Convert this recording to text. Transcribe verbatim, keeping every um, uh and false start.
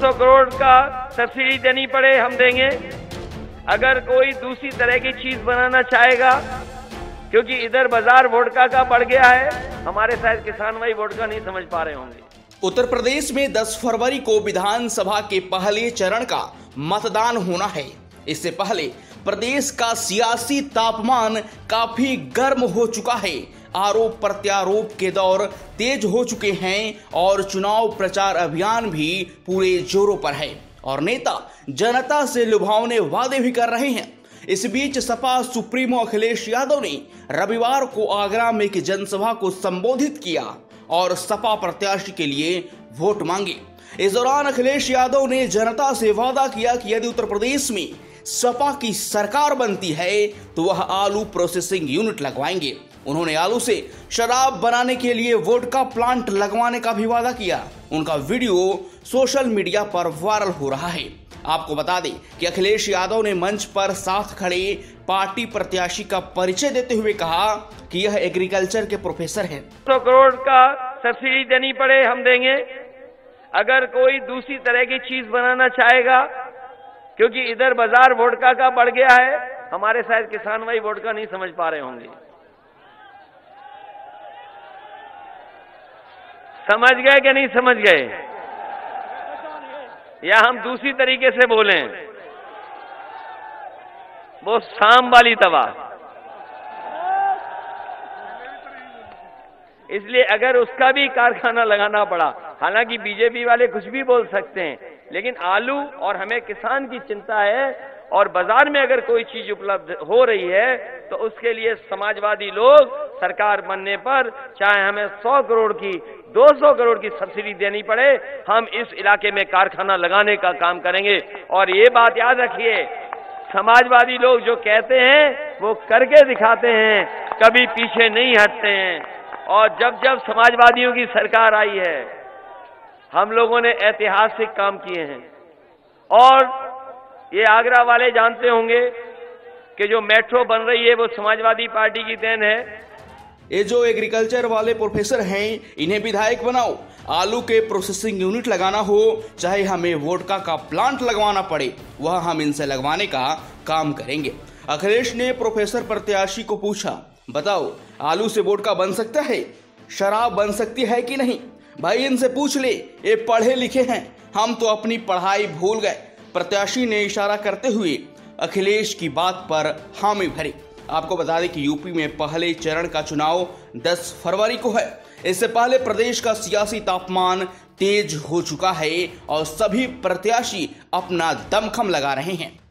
सौ करोड़ का सब्सिडी देनी पड़े हम देंगे। अगर कोई दूसरी तरह की चीज बनाना चाहेगा, क्योंकि इधर बाजार वोडका का बढ़ गया है, हमारे शायद किसान भाई वोडका नहीं समझ पा रहे होंगे। उत्तर प्रदेश में दस फरवरी को विधानसभा के पहले चरण का मतदान होना है। इससे पहले प्रदेश का सियासी तापमान काफी गर्म हो चुका है। आरोप प्रत्यारोप के दौर तेज हो चुके हैं और चुनाव प्रचार अभियान भी पूरे जोरों पर है और नेता जनता से लुभावने वादे भी कर रहे हैं। इस बीच सपा सुप्रीमो अखिलेश यादव ने रविवार को आगरा में एक जनसभा को संबोधित किया और सपा प्रत्याशी के लिए वोट मांगे। इस दौरान अखिलेश यादव ने जनता से वादा किया कि यदि उत्तर प्रदेश में सपा की सरकार बनती है तो वह आलू प्रोसेसिंग यूनिट लगवाएंगे। उन्होंने आलू से शराब बनाने के लिए वोडका प्लांट लगवाने का भी वादा किया। उनका वीडियो सोशल मीडिया पर वायरल हो रहा है। आपको बता दें कि अखिलेश यादव ने मंच पर साथ खड़े पार्टी प्रत्याशी का परिचय देते हुए कहा कि यह एग्रीकल्चर के प्रोफेसर हैं। सौ करोड़ का सब्सिडी देनी पड़े हम देंगे। अगर कोई दूसरी तरह की चीज बनाना चाहेगा, क्योंकि इधर बाजार वोडका का बढ़ गया है, हमारे शायद किसान भाई वोडका नहीं समझ पा रहे होंगे। समझ गए कि नहीं समझ गए, या हम दूसरी तरीके से बोलें, वो शाम वाली तवा। इसलिए अगर उसका भी कारखाना लगाना पड़ा, हालांकि बीजेपी वाले कुछ भी बोल सकते हैं, लेकिन आलू और हमें किसान की चिंता है और बाजार में अगर कोई चीज उपलब्ध हो रही है तो उसके लिए समाजवादी लोग सरकार बनने पर चाहे हमें सौ करोड़ की दो सौ करोड़ की सब्सिडी देनी पड़े, हम इस इलाके में कारखाना लगाने का काम करेंगे। और ये बात याद रखिए, समाजवादी लोग जो कहते हैं वो करके दिखाते हैं, कभी पीछे नहीं हटते हैं। और जब जब समाजवादियों की सरकार आई है, हम लोगों ने ऐतिहासिक काम किए हैं। और ये आगरा वाले जानते होंगे कि जो मेट्रो बन रही है वो समाजवादी पार्टी की देन है। ये जो एग्रीकल्चर वाले प्रोफेसर हैं, इन्हें विधायक बनाओ, आलू के प्रोसेसिंग यूनिट लगाना हो, चाहे हमें वोडका का प्लांट लगवाना पड़े, वह हम इनसे लगवाने का काम करेंगे। अखिलेश ने प्रोफेसर प्रत्याशी को पूछा, बताओ आलू से वोडका बन सकता है, शराब बन सकती है कि नहीं? भाई इनसे पूछ ले, ये पढ़े लिखे हैं, हम तो अपनी पढ़ाई भूल गए। प्रत्याशी ने इशारा करते हुए अखिलेश की बात पर हामी भरी। आपको बता दें कि यूपी में पहले चरण का चुनाव दस फरवरी को है। इससे पहले प्रदेश का सियासी तापमान तेज हो चुका है और सभी प्रत्याशी अपना दमखम लगा रहे हैं।